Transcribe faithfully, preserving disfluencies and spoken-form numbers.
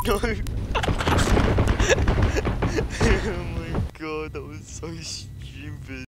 No. Oh my god, that was so stupid.